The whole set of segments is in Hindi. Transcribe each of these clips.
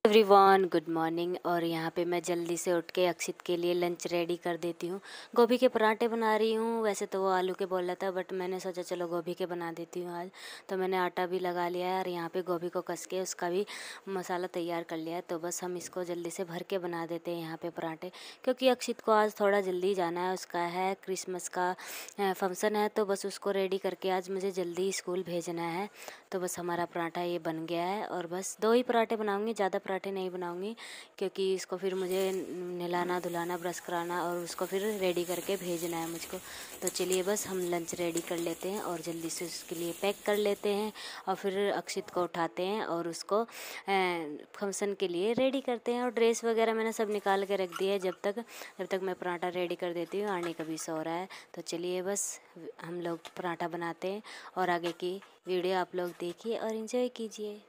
Everyone good morning. और यहाँ पे मैं जल्दी से उठ के अक्षित के लिए लंच रेडी कर देती हूँ। गोभी के पराठे बना रही हूँ। वैसे तो वो आलू के बोल रहा था, बट मैंने सोचा चलो गोभी के बना देती हूँ आज। तो मैंने आटा भी लगा लिया है और यहाँ पे गोभी को कस के उसका भी मसाला तैयार कर लिया है। तो बस हम इसको जल्दी से भर के बना देते हैं यहाँ पे पराठे, क्योंकि अक्षित को आज थोड़ा जल्दी जाना है। उसका है क्रिसमस का फंक्शन है, तो बस उसको रेडी करके आज मुझे जल्दी स्कूल भेजना है। तो बस हमारा पराठा ये बन गया है और बस 2 ही पराठे बनाऊँगी, ज़्यादा पराठे नहीं बनाऊँगी, क्योंकि इसको फिर मुझे नहलाना धुलाना ब्रश कराना और उसको फिर रेडी करके भेजना है मुझको। तो चलिए बस हम लंच रेडी कर लेते हैं और जल्दी से उसके लिए पैक कर लेते हैं और फिर अक्षित को उठाते हैं और उसको फंक्शन के लिए रेडी करते हैं। और ड्रेस वगैरह मैंने सब निकाल के रख दिया है जब तक मैं पराठा रेडी कर देती हूँ। आने कभी सो रहा है, तो चलिए बस हम लोग पराठा बनाते हैं और आगे की वीडियो आप लोग देखिए और एंजॉय कीजिए।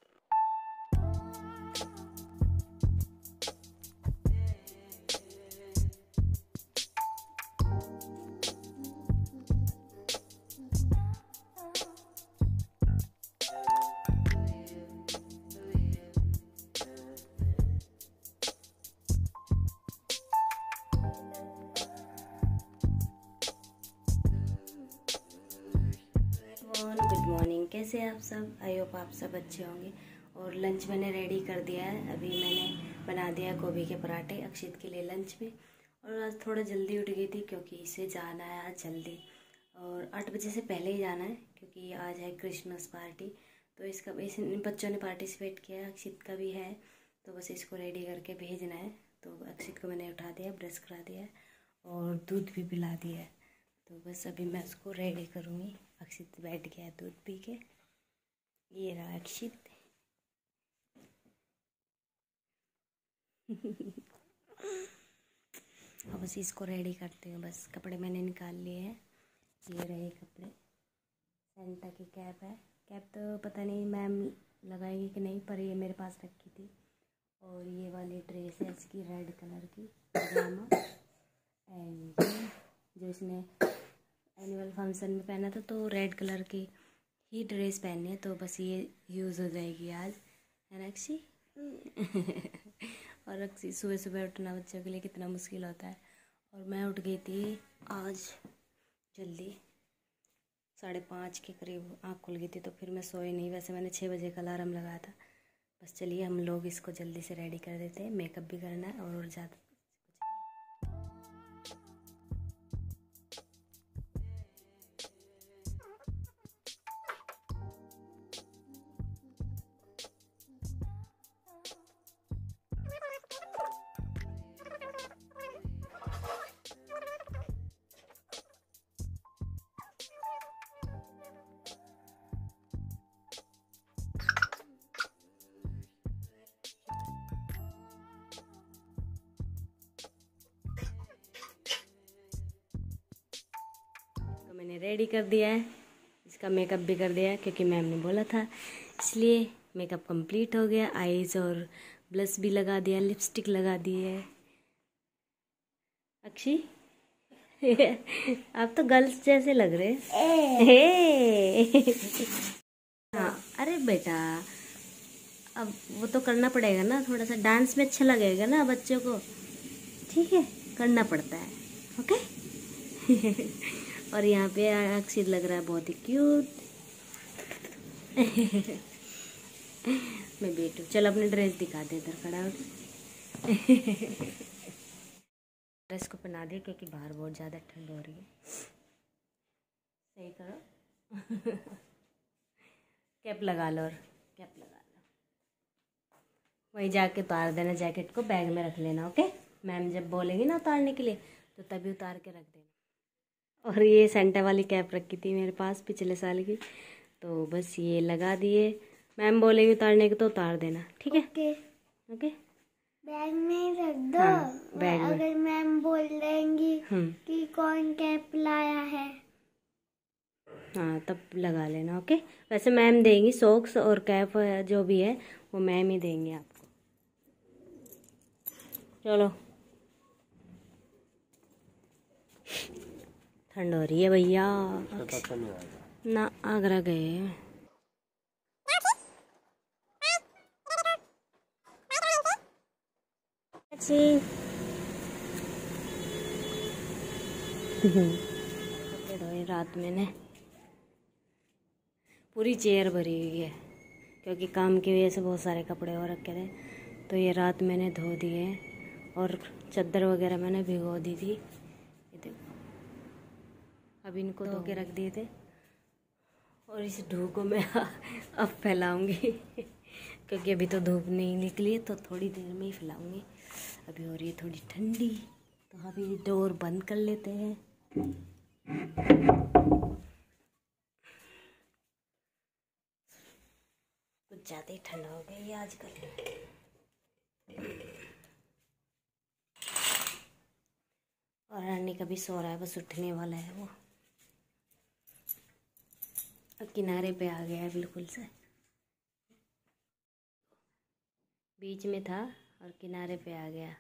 गुड मॉर्निंग, कैसे हैं आप सब? आई होप आप सब अच्छे होंगे। और लंच मैंने रेडी कर दिया है। अभी मैंने बना दिया गोभी के पराठे अक्षित के लिए लंच में। और आज थोड़ा जल्दी उठ गई थी क्योंकि इसे जाना है आज जल्दी, और 8 बजे से पहले ही जाना है क्योंकि आज है क्रिसमस पार्टी। तो इसका बच्चों ने पार्टिसिपेट किया है, अक्षित का भी है, तो बस इसको रेडी करके भेजना है। तो अक्षित को मैंने उठा दिया, ब्रश करा दिया है और दूध भी पिला दिया है। तो बस अभी मैं उसको रेडी करूँगी। अक्षित बैठ गया दूध पी के। ये रहा अक्षित। अब बस इसको रेडी करते हैं। बस कपड़े मैंने निकाल लिए हैं। ये रहे कपड़े। सेंटा की कैप है। कैप तो पता नहीं मैम लगाएगी कि नहीं, पर ये मेरे पास रखी थी। और ये वाली ड्रेस है इसकी रेड कलर की पजामा। एंड जो इसने एनुअल फंक्शन में पहना था तो रेड कलर की ही ड्रेस पहनी है, तो बस ये यूज़ हो जाएगी आज, है ना अक्षी? और अक्षी सुबह सुबह उठना बच्चों के लिए कितना मुश्किल होता है। और मैं उठ गई थी आज जल्दी, 5:30 के करीब आँख खुल गई थी, तो फिर मैं सोई नहीं। वैसे मैंने 6 बजे का अलार्म लगाया था। बस चलिए हम लोग इसको जल्दी से रेडी कर देते हैं। मेकअप भी करना है और ज़्यादा मैंने रेडी कर दिया है। इसका मेकअप भी कर दिया है क्योंकि मैम ने बोला था, इसलिए मेकअप कंप्लीट हो गया। आईज और ब्लश भी लगा दिया, लिपस्टिक लगा दी है। अक्षी आप तो गर्ल्स जैसे लग रहे हैं। हाँ अरे बेटा, अब वो तो करना पड़ेगा ना, थोड़ा सा डांस में अच्छा लगेगा ना बच्चों को, ठीक है? करना पड़ता है, ओके? और यहाँ पे अक्षित लग रहा है बहुत ही क्यूट। मैं बेटू, चल अपनी ड्रेस दिखा दे, इधर खड़ा हो। ड्रेस को पहना दिया क्योंकि बाहर बहुत ज़्यादा ठंड हो रही है। सही करो। कैप लगा लो, और कैप लगा लो। वही जाके उतार देना जैकेट को, बैग में रख लेना, ओके? मैम जब बोलेंगी ना उतारने के लिए तो तभी उतार के रख देना। और ये सेंटा वाली कैप रखी थी मेरे पास पिछले साल की, तो बस ये लगा दिए। मैम बोलेगी उतारने की तो उतार देना, ठीक है? Okay okay. बैग में रख दो। हाँ, बैग में। अगर मैम बोल देंगी कि कौन कैप लाया है, हाँ तब लगा लेना, ओके? वैसे मैम देंगी सॉक्स और कैप, जो भी है वो मैम ही देंगी आपको। चलो, ठंड हो रही है भैया। ना आगरा गए। कपड़े धोए रात मैंने, पूरी चेयर भरी हुई है क्योंकि काम की वजह से बहुत सारे कपड़े और रखे थे, तो ये रात मैंने धो दिए और चादर वगैरह मैंने भिगो दी थी। ये देखो, अब इनको धो के रख दिए थे और इस धूप को मैं अब फैलाऊंगी क्योंकि अभी तो धूप नहीं निकली है, तो थोड़ी देर में ही फैलाऊंगी। अभी हो रही है थोड़ी ठंडी, तो अभी डोर बंद कर लेते हैं। कुछ ज़्यादा ही ठंडा हो गई है आजकल। और रानी का भी सो रहा है, बस उठने वाला है वो। अब किनारे पे आ गया है बिल्कुल से, बीच में था और किनारे पे आ गया।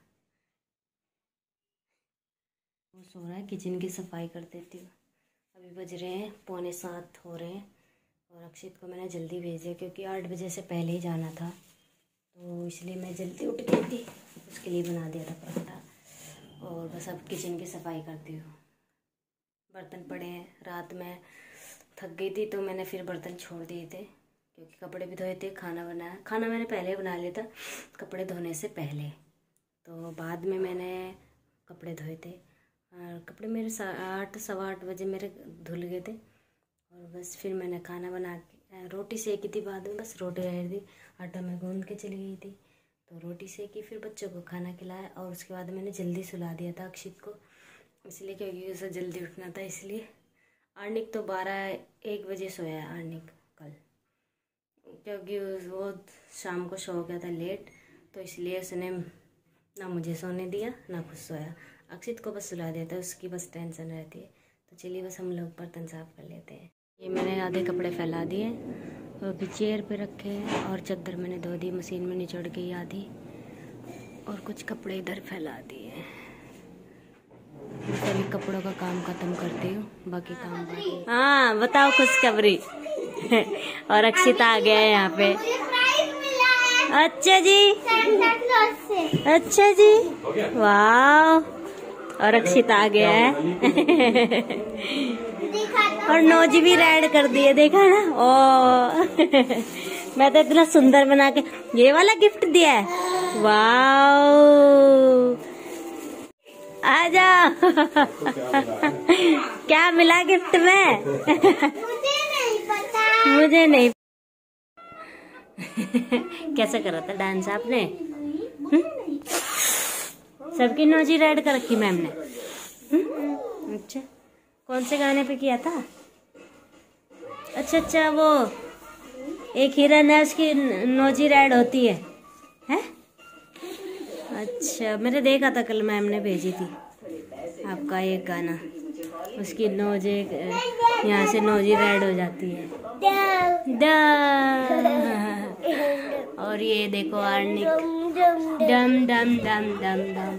वो सो रहा है, किचन की सफाई कर देती हूँ। अभी बज रहे हैं 6:45 हो रहे हैं और अक्षित को मैंने जल्दी भेज दिया क्योंकि 8 बजे से पहले ही जाना था, तो इसलिए मैं जल्दी उठ गई थी। उसके लिए बना दिया था पराठा और बस अब किचन की सफाई करती हूँ। बर्तन पड़े हैं, रात में थक गई थी तो मैंने फिर बर्तन छोड़ दिए थे क्योंकि कपड़े भी धोए थे, खाना बनाया। खाना मैंने पहले बना लिया था कपड़े धोने से पहले, तो बाद में मैंने कपड़े धोए थे। और कपड़े मेरे 8 सवा 8 बजे मेरे धुल गए थे और बस फिर मैंने खाना बना के रोटी सेकी थी। बाद में बस रोटी रह दी, आटा मैं गूंद के चली गई थी, तो रोटी सेकी, फिर बच्चों को खाना खिलाया और उसके बाद मैंने जल्दी सुला दिया था अक्षित को, इसलिए क्योंकि उसे जल्दी उठना था। इसलिए आर्निक तो 12-1 बजे सोया है आर्निक कल, क्योंकि वो शाम को सो गया था लेट, तो इसलिए उसने ना मुझे सोने दिया ना खुद सोया। अक्षित को बस सुला दिया था, उसकी बस टेंशन रहती है। तो चलिए बस हम लोग बर्तन साफ कर लेते हैं। ये मैंने आधे कपड़े फैला दिए तो अभी चेयर पे रखे हैं और चादर मैंने धो दी, मशीन में निचोड़ गई आधी, और कुछ कपड़े इधर फैला दिए। अभी कपड़ों का काम खत्म करती हूँ, बाकी काम बाकी। हाँ बताओ खुशखबरी। और अक्षित आ गया है यहाँ पे। अच्छा जी, अच्छा जी, वाह। और अक्षित आ गया है। और नोजी भी रेड कर दिए, देखा ना। ओ मैं तो इतना सुंदर बना के ये वाला गिफ्ट दिया है, वाह। आ जाओ। क्या मिला गिफ्ट में? मुझे नहीं पता। मुझे नहीं। कैसे करा था डांस आपने? सबकी नोजी रेड कर रखी मैम ने। अच्छा, कौन से गाने पे किया था? अच्छा अच्छा, वो एक हिरन है उसकी नोजी रेड होती है, हैं? अच्छा, मैंने देखा था कल, मैम ने भेजी थी आपका एक गाना, उसकी नोज यहाँ से नोजी रेड हो जाती है। और ये देखो आर्निक, डम डम डम डम डम।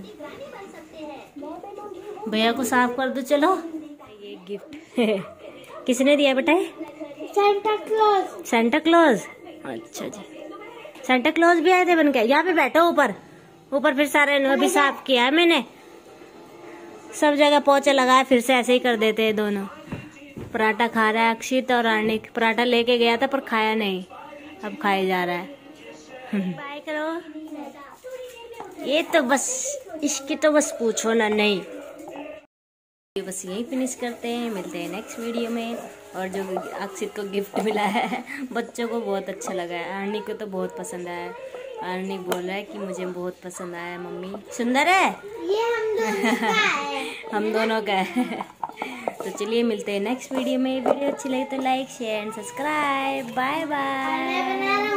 भैया को साफ कर दो चलो। ये गिफ्ट किसने दिया बेटा? Santa Claus. सेंटा क्लॉज, अच्छा जी। सेंटा क्लॉज भी आए थे बन के। यहाँ पे बैठो ऊपर, ऊपर फिर सारे अभी साफ किया है मैंने, सब जगह पोछा लगाया, फिर से ऐसे ही कर देते हैं दोनों। पराठा खा रहा है अक्षित और आर्निक। पराठा लेके गया था पर खाया नहीं, अब खाए जा रहा है। बाय करो। ये तो बस, इसकी तो बस पूछो ना, नहीं। बस यही फिनिश करते हैं, मिलते हैं नेक्स्ट वीडियो में। और जो अक्षित को गिफ्ट मिला है बच्चों को बहुत अच्छा लगा है, आर्निक को तो बहुत पसंद आया। आर्निक बोल रहा है कि मुझे बहुत पसंद आया मम्मी, सुंदर है ये हम दोनों का है। हम दोनों का है। तो चलिए मिलते हैं नेक्स्ट वीडियो में। वीडियो अच्छी लगी तो like share and subscribe. Bye bye.